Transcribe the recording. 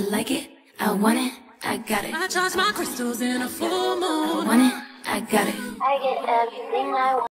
like it, I want it, I got it. I charge my crystals in a full moon. I want it, I got it. I get everything I want.